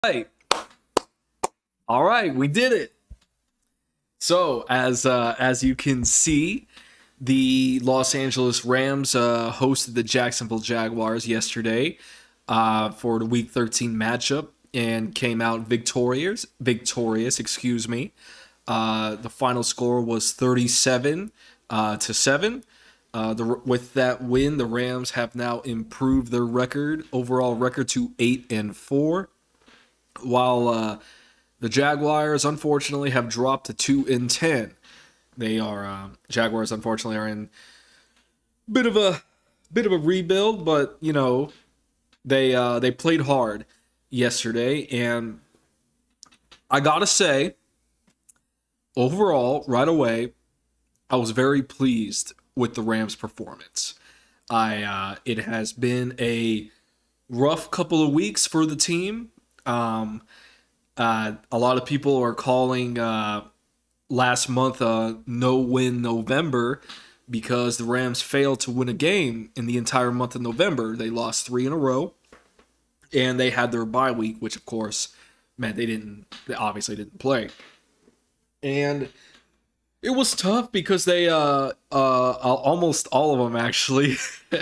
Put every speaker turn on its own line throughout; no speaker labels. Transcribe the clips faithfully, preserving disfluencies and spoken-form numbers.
Right. All right, we did it. So, as uh, as you can see, the Los Angeles Rams uh, hosted the Jacksonville Jaguars yesterday uh, for the Week thirteen matchup and came out victorious. Victorious, excuse me. Uh, the final score was thirty-seven uh, to seven. Uh, the, with that win, the Rams have now improved their record, overall record, to eight and four, while uh, the Jaguars, unfortunately, have dropped to two and ten. They are uh, Jaguars, unfortunately, are in a bit of a bit of a rebuild, but you know they uh, they played hard yesterday, and I gotta say, overall, right away, I was very pleased with the Rams' performance. I uh, it has been a rough couple of weeks for the team. Um, uh, a lot of people are calling uh, last month a no-win November because the Rams failed to win a game in the entire month of November. They lost three in a row, and they had their bye week, which of course meant they didn't. They obviously didn't play, and it was tough because they uh uh almost all of them actually.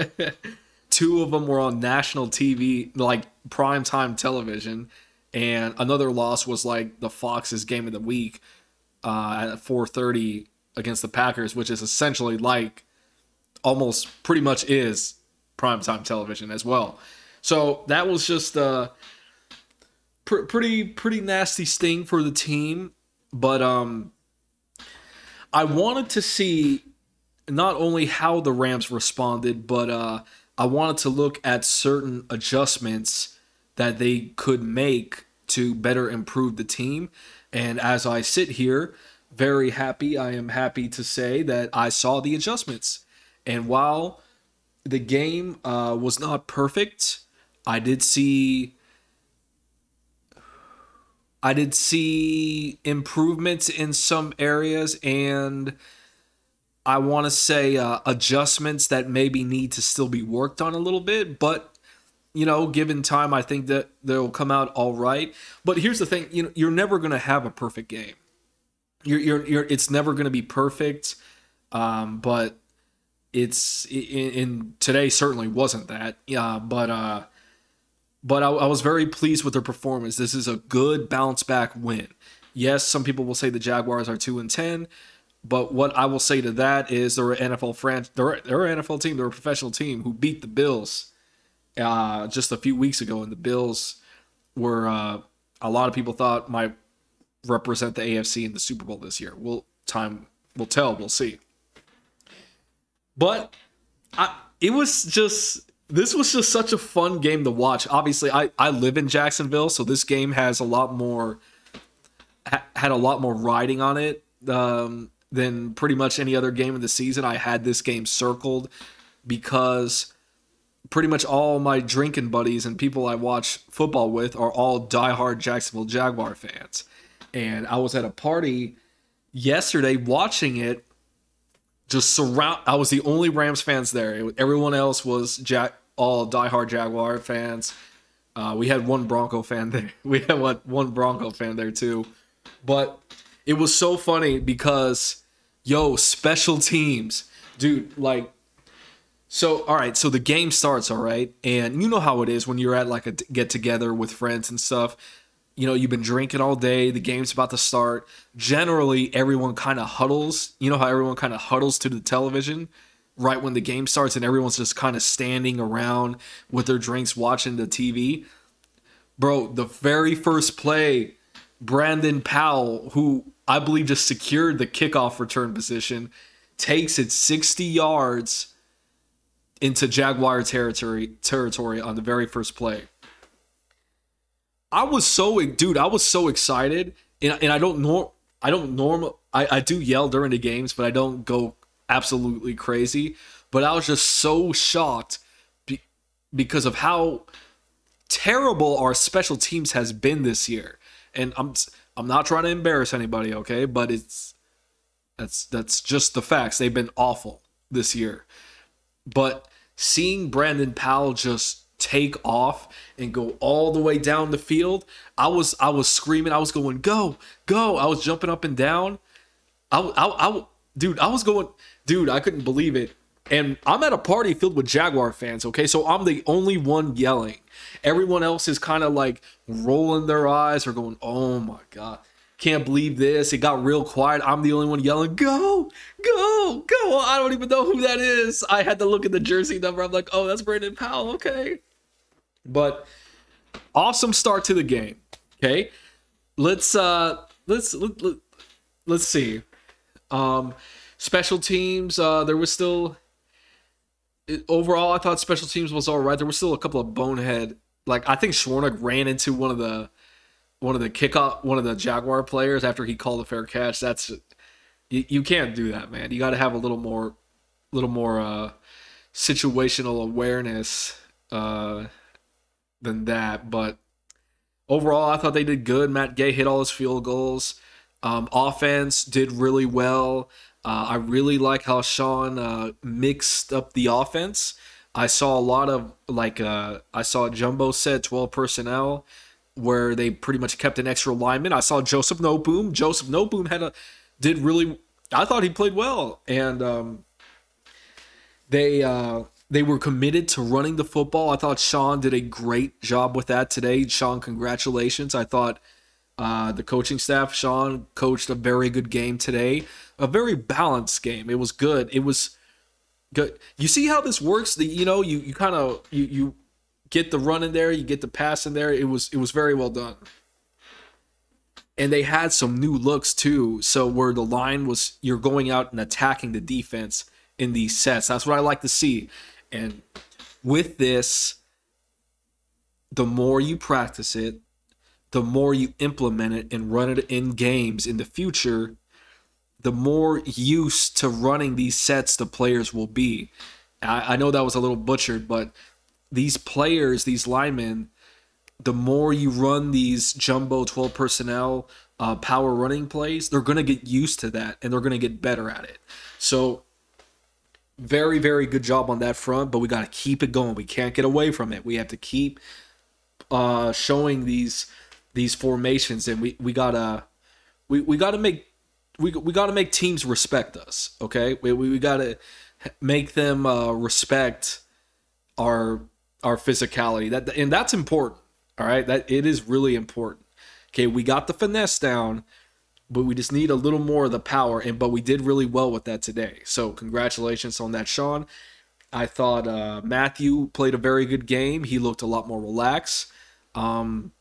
Two of them were on national T V, like primetime television, and another loss was like the Fox's game of the week uh, at four thirty against the Packers, which is essentially like almost pretty much is primetime television as well. So that was just a pr- pretty pretty nasty sting for the team, but um, I wanted to see not only how the Rams responded, but uh. I wanted to look at certain adjustments that they could make to better improve the team. And as I sit here, very happy, I am happy to say that I saw the adjustments. And while the game uh, was not perfect, I did see I did see improvements in some areas, and I want to say uh, adjustments that maybe need to still be worked on a little bit, but you know, given time, I think that they'll come out all right. But here's the thing: you know, you're never going to have a perfect game. You're, you're, you're. It's never going to be perfect. Um, but it's in, in today certainly wasn't that. Yeah, but uh, but I, I was very pleased with their performance. This is a good bounce back win. Yes, some people will say the Jaguars are two and ten. But what I will say to that is they're an N F L franchise. They're, they're an N F L team. They're a professional team who beat the Bills uh, just a few weeks ago, and the Bills were uh, a lot of people thought might represent the A F C in the Super Bowl this year. Well, time will tell. We'll see. But I, it was just this was just such a fun game to watch. Obviously, I I live in Jacksonville, so this game has a lot more ha, had a lot more riding on it. Um, than pretty much any other game of the season. I had this game circled because pretty much all my drinking buddies and people I watch football with are all diehard Jacksonville Jaguar fans. And I was at a party yesterday watching it, just surround. I was the only Rams fans there. It, everyone else was Jack, all diehard Jaguar fans. Uh, we had one Bronco fan there. We had one, one Bronco fan there too. But it was so funny because, yo, special teams. Dude, like, so, all right, so the game starts, all right? And you know how it is when you're at, like, a get-together with friends and stuff. You know, you've been drinking all day. The game's about to start. Generally, everyone kind of huddles. You know how everyone kind of huddles to the television right when the game starts, and everyone's just kind of standing around with their drinks watching the T V? Bro, the very first play, Brandon Powell, who I believe just secured the kickoff return position, takes it sixty yards into Jaguar territory territory on the very first play. I was so dude, I was so excited, and, and I don't know, I don't normal, I, I do yell during the games, but I don't go absolutely crazy. But I was just so shocked be, because of how terrible our special teams has been this year. And I'm I'm not trying to embarrass anybody, okay? But it's that's that's just the facts. They've been awful this year. But seeing Brandon Powell just take off and go all the way down the field, I was I was screaming. I was going, go, go. I was jumping up and down. I, I, I, dude, I was going, dude, I couldn't believe it. And I'm at a party filled with Jaguar fans, okay? So I'm the only one yelling. Everyone else is kind of like rolling their eyes or going, oh my God, can't believe this. It got real quiet. I'm the only one yelling, go, go, go. I don't even know who that is. I had to look at the jersey number. I'm like, oh, that's Brandon Powell, okay. But awesome start to the game, okay? Let's, uh, let's, let, let, let's see. Um, special teams, uh, there was still... Overall, I thought special teams was all right. There were still a couple of bonehead, like I think Schwarnick ran into one of the one of the kickoff one of the Jaguar players after he called a fair catch. That's you, you can't do that, man. You got to have a little more, little more uh, situational awareness uh, than that. But overall, I thought they did good. Matt Gay hit all his field goals. Um, offense did really well. Uh, I really like how Sean uh, mixed up the offense. I saw a lot of, like, uh, I saw a jumbo set, twelve personnel, where they pretty much kept an extra lineman. I saw Joseph Noboom. Joseph Noboom had a, did really, I thought he played well. And um, they, uh, they were committed to running the football. I thought Sean did a great job with that today. Sean, congratulations. I thought uh, the coaching staff, Sean, coached a very good game today. A very balanced game. It was good. It was good. You see how this works? The you know you you kind of you you get the run in there, you get the pass in there. It was it was very well done. And they had some new looks too. So where the line was, you're going out and attacking the defense in these sets. That's what I like to see. And with this, the more you practice it, the more you implement it and run it in games in the future, the more used to running these sets the players will be. I, I know that was a little butchered, but these players, these linemen, the more you run these jumbo twelve personnel uh, power running plays, they're going to get used to that, and they're going to get better at it. So very, very good job on that front, but we got to keep it going. We can't get away from it. We have to keep uh, showing these these formations, and we, we got to we, we got to make We we got to make teams respect us, okay? We we, we got to make them uh, respect our our physicality. That and that's important, all right? That it is really important. Okay, we got the finesse down, but we just need a little more of the power. And but we did really well with that today. So congratulations on that, Sean. I thought uh, Matthew played a very good game. He looked a lot more relaxed. Um,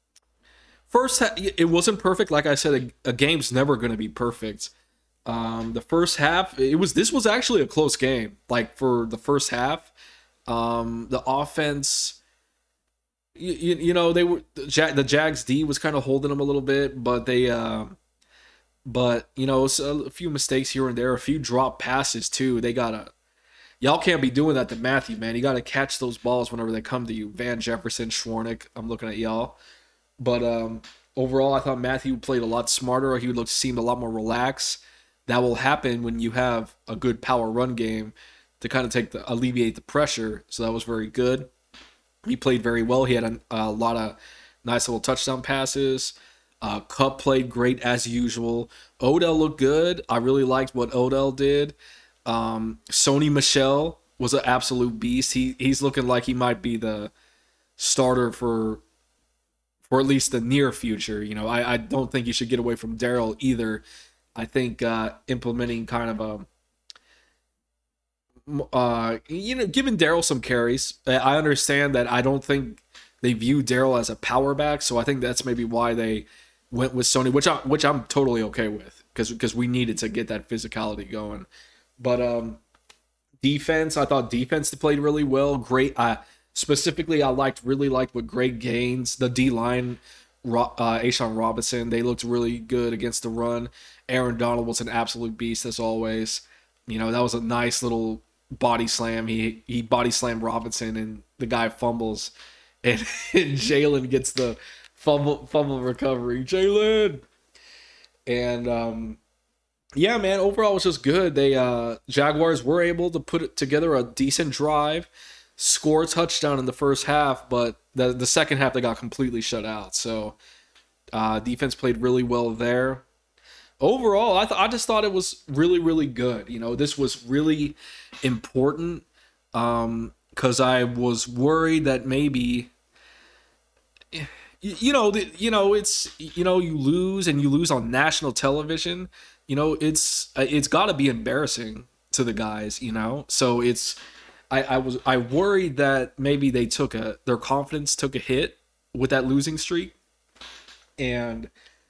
First, it wasn't perfect. Like I said, a, a game's never going to be perfect. Um, the first half, it was. This was actually a close game. Like for the first half, um, the offense, you, you, you know, they were the, Jag, the Jags D was kind of holding them a little bit, but they, uh, but you know, a few mistakes here and there, a few drop passes too. They gotta, y'all can't be doing that to Matthew, man. You got to catch those balls whenever they come to you. Van Jefferson, Schwarnick, I'm looking at y'all. But um, overall, I thought Matthew played a lot smarter. He looked seemed a lot more relaxed. That will happen when you have a good power run game to kind of take the alleviate the pressure. So that was very good. He played very well. He had a, a lot of nice little touchdown passes. Uh, Kupp played great as usual. Odell looked good. I really liked what Odell did. Um, Sony Michel was an absolute beast. He he's looking like he might be the starter for. Or at least the near future. You know, I, I don't think you should get away from Darrell either. I think uh, implementing kind of a, uh, you know, giving Darrell some carries. I understand that I don't think they view Darrell as a power back, so I think that's maybe why they went with Sony, which I which I'm totally okay with because because we needed to get that physicality going. But um, defense, I thought defense played really well. Great. Uh, Specifically, I liked really liked what Greg Gaines, the D-line, uh, Ashawn Robinson, they looked really good against the run. Aaron Donald was an absolute beast as always. You know, that was a nice little body slam. He he body slammed Robinson, and the guy fumbles, and, and Jalen gets the fumble fumble recovery. Jalen, and um, yeah, man. Overall, it was just good. They uh, Jaguars were able to put it together a decent drive. score a touchdown in the first half, but the the second half they got completely shut out. So uh, defense played really well there. Overall, I th- I just thought it was really really good. You know, this was really important because um, I was worried that maybe you know, the, you know, it's you know, you lose and you lose on national television. You know, it's it's got to be embarrassing to the guys. You know, so it's I, I was I worried that maybe they took a their confidence took a hit with that losing streak, and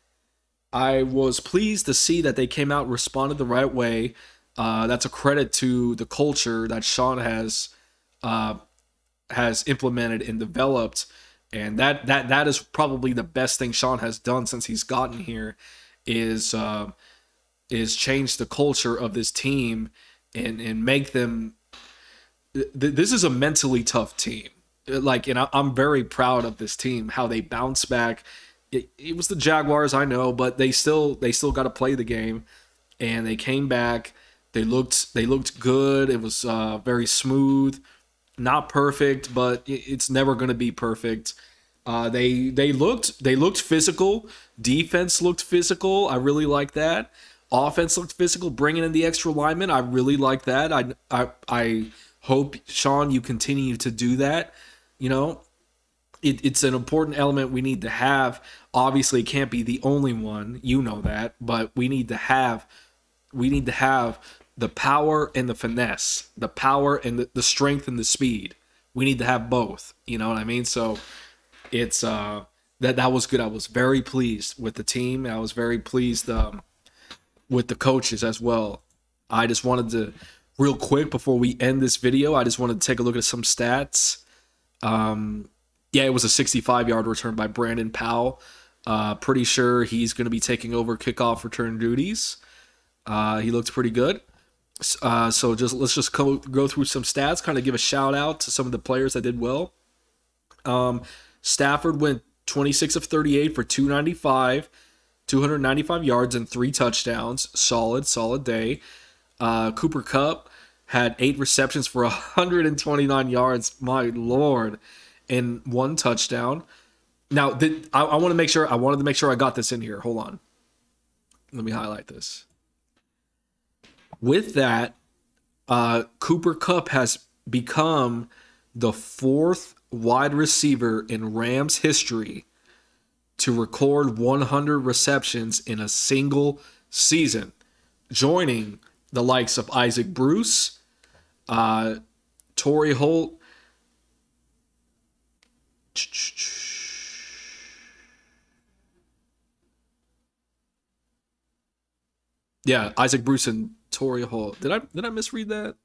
I was pleased to see that they came out and responded the right way. Uh, that's a credit to the culture that Sean has uh, has implemented and developed. And that that that is probably the best thing Sean has done since he's gotten here, is uh, is change the culture of this team and and make them. Th- this is a mentally tough team. Like, and I, I'm very proud of this team, how they bounce back. It, it was the Jaguars, I know, but they still they still got to play the game, and they came back. They looked they looked good. It was uh, very smooth. Not perfect, but it's never going to be perfect. Uh, they they looked they looked physical. Defense looked physical. I really like that. Offense looked physical. Bringing in the extra lineman, I really like that. I I I hope, Sean, you continue to do that. You know, it, it's an important element we need to have. Obviously, it can't be the only one. You know that, but we need to have we need to have the power and the finesse, the power and the, the strength and the speed. We need to have both. You know what I mean? So it's uh, that that was good. I was very pleased with the team. I was very pleased um, with the coaches as well. I just wanted to, real quick before we end this video, I just wanted to take a look at some stats. Um, yeah, it was a sixty-five-yard return by Brandon Powell. Uh, pretty sure he's going to be taking over kickoff return duties. Uh, he looked pretty good. Uh, so just let's just go, go through some stats, kind of give a shout out to some of the players that did well. Um, Stafford went twenty-six of thirty-eight for two ninety-five, two hundred ninety-five yards and three touchdowns. Solid, solid day. Uh, Cooper Kupp had eight receptions for one hundred twenty-nine yards. My Lord, and one touchdown. Now, did, I, I want to make sure. I wanted to make sure I got this in here. Hold on. Let me highlight this. With that, uh, Cooper Kupp has become the fourth wide receiver in Rams history to record one hundred receptions in a single season, joining the likes of Isaac Bruce, uh, Torrey Holt, yeah, Isaac Bruce and Torrey Holt. Did I did I misread that?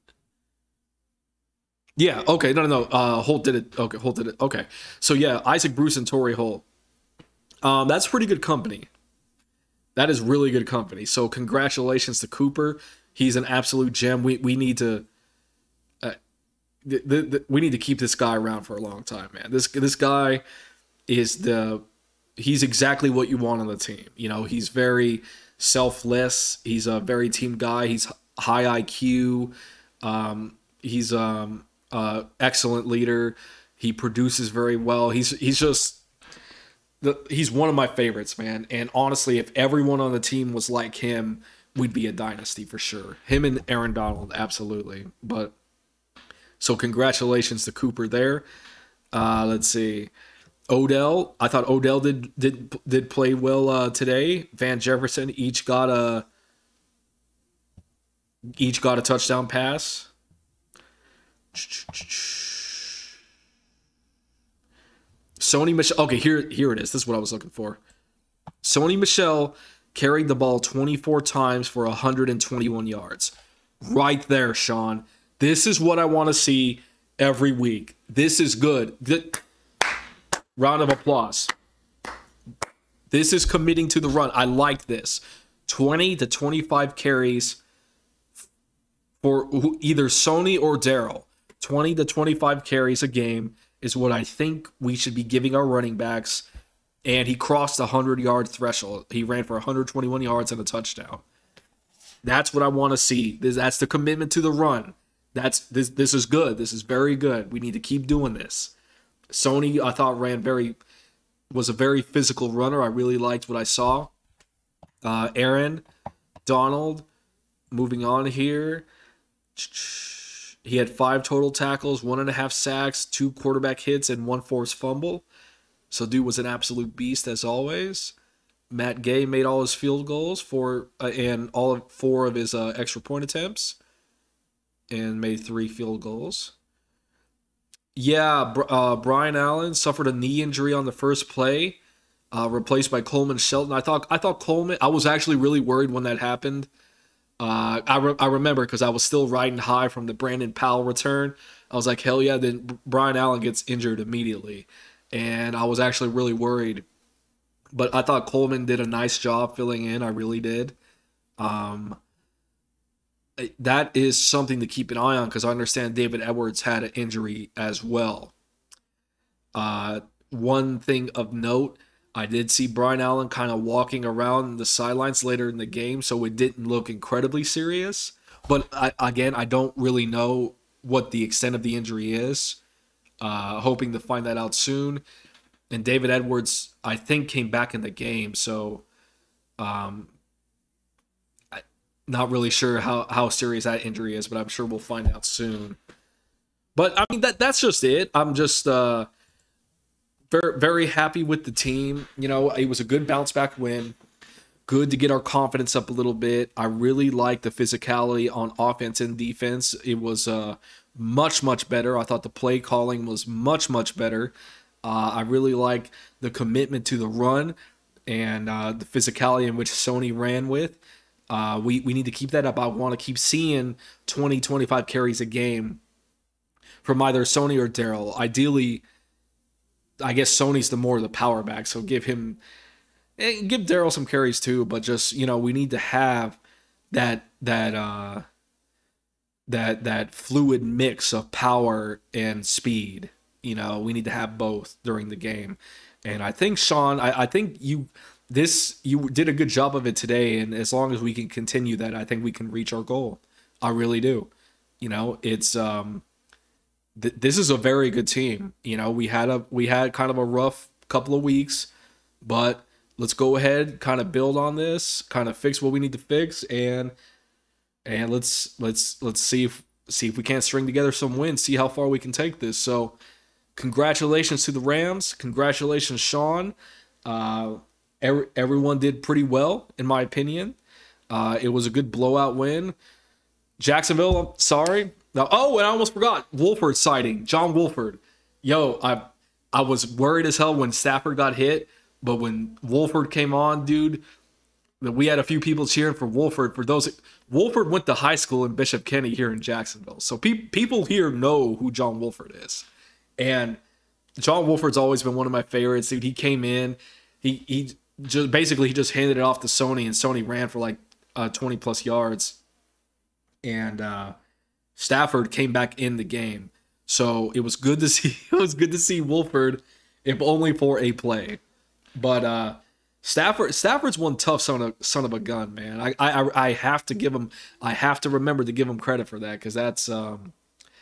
Yeah. Okay. No. No. No. Uh, Holt did it. Okay. Holt did it. Okay. So yeah, Isaac Bruce and Torrey Holt. Um, that's pretty good company. That is really good company. So congratulations to Cooper. He's an absolute gem. We we need to. Uh, th- th- th- we need to keep this guy around for a long time, man. This this guy is the. He's exactly what you want on the team. You know, he's very selfless. He's a very team guy. He's high I Q. Um, he's um uh excellent leader. He produces very well. He's he's just the he's one of my favorites, man. And honestly, if everyone on the team was like him, we'd be a dynasty for sure. Him and Aaron Donald, absolutely. But so congratulations to Cooper there. Uh, let's see. Odell, I thought Odell did did did play well uh, today. Van Jefferson each got a each got a touchdown pass. Sony Michel. Okay, here here it is. This is what I was looking for. Sony Michel carried the ball twenty-four times for one hundred twenty-one yards. Right there, Sean. This is what I want to see every week. This is good. Good. Round of applause. This is committing to the run. I like this. twenty to twenty-five carries for either Sony or Darrell. twenty to twenty-five carries a game is what I think we should be giving our running backs. And he crossed the one hundred-yard threshold. He ran for one hundred twenty-one yards and a touchdown. That's what I want to see. That's the commitment to the run. That's this. This is good. This is very good. We need to keep doing this. Sony, I thought ran very was a very physical runner. I really liked what I saw. Uh, Aaron Donald, moving on here. He had five total tackles, one and a half sacks, two quarterback hits, and one forced fumble. So dude was an absolute beast as always. Matt Gay made all his field goals for uh, and all of four of his uh, extra point attempts, and made three field goals. Yeah, uh, Brian Allen suffered a knee injury on the first play, uh, replaced by Coleman Shelton. I thought I thought Coleman. I was actually really worried when that happened. Uh, I re- I remember because I was still riding high from the Brandon Powell return. I was like, hell yeah! Then Brian Allen gets injured immediately, and I was actually really worried. But I thought Coleman did a nice job filling in. I really did. Um, that is something to keep an eye on because I understand David Edwards had an injury as well. Uh, one thing of note, I did see Brian Allen kind of walking around the sidelines later in the game, so it didn't look incredibly serious. But I, again, I don't really know what the extent of the injury is. Uh, hoping to find that out soon. And David Edwards, I think, came back in the game, so um, I, not really sure how, how serious that injury is, but I'm sure we'll find out soon. But I mean, that that's just it. I'm just uh, very very happy with the team. You know, it was a good bounce back win. Good to get our confidence up a little bit. I really like the physicality on offense and defense. It was uh, much much better. I thought the play calling was much much better. Uh, I really like the commitment to the run and uh, the physicality in which Sony ran with. Uh, we, we need to keep that up. I want to keep seeing twenty, twenty-five carries a game from either Sony or Daryl. Ideally, I guess Sony's the more the power back, so give him, eh, give Daryl some carries too. But just, you know, we need to have that that uh, that that fluid mix of power and speed. You know, we need to have both during the game. And I think, Sean, I, I think you this you did a good job of it today. And as long as we can continue that, I think we can reach our goal. I really do. You know, it's um, th- this is a very good team. You know, we had a we had kind of a rough couple of weeks, but let's go ahead, kind of build on this, kind of fix what we need to fix, and and let's let's let's see if see if we can't string together some wins, see how far we can take this. So. Congratulations to the Rams. Congratulations, Sean. Uh, every, everyone did pretty well, in my opinion. Uh, it was a good blowout win. Jacksonville, I'm sorry. Now, oh, and I almost forgot. Wolford sighting. John Wolford. Yo, I I was worried as hell when Stafford got hit, but when Wolford came on, dude, we had a few people cheering for Wolford. For those, Wolford went to high school in Bishop Kenny here in Jacksonville. So pe- people here know who John Wolford is. And John Wolford's always been one of my favorites. Dude, he came in, he he just basically he just handed it off to Sony, and Sony ran for like uh, twenty plus yards. And uh, Stafford came back in the game, so it was good to see. It was good to see Wolford, if only for a play. But uh, Stafford Stafford's one tough son of son of a gun, man. I I I have to give him. I have to remember to give him credit for that because that's. Um,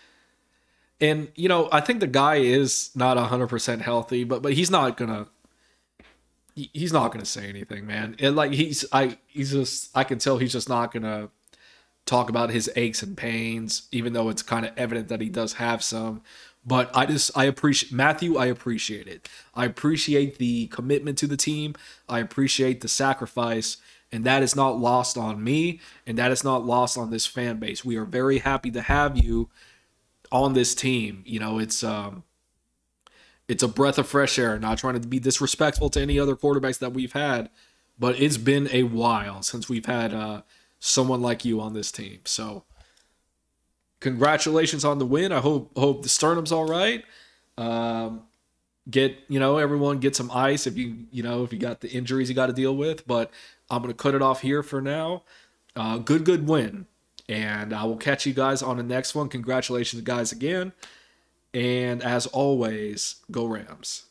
And, you know, I think the guy is not one hundred percent healthy, but but he's not going to he's not going to say anything, man. And like he's I he's just I can tell he's just not going to talk about his aches and pains, even though it's kind of evident that he does have some. But I just I appreciate Matthew, I appreciate it. I appreciate the commitment to the team. I appreciate the sacrifice, and that is not lost on me, and that is not lost on this fan base. We are very happy to have you on this team. You know, it's um it's a breath of fresh air. Not trying to be disrespectful to any other quarterbacks that we've had, but it's been a while since we've had uh someone like you on this team. So congratulations on the win. I hope hope the sternum's all right. Um get, you know, everyone get some ice if you you know if you got the injuries you got to deal with, but I'm going to cut it off here for now. Uh good good win. And I will catch you guys on the next one. Congratulations, guys, again. And as always, go Rams.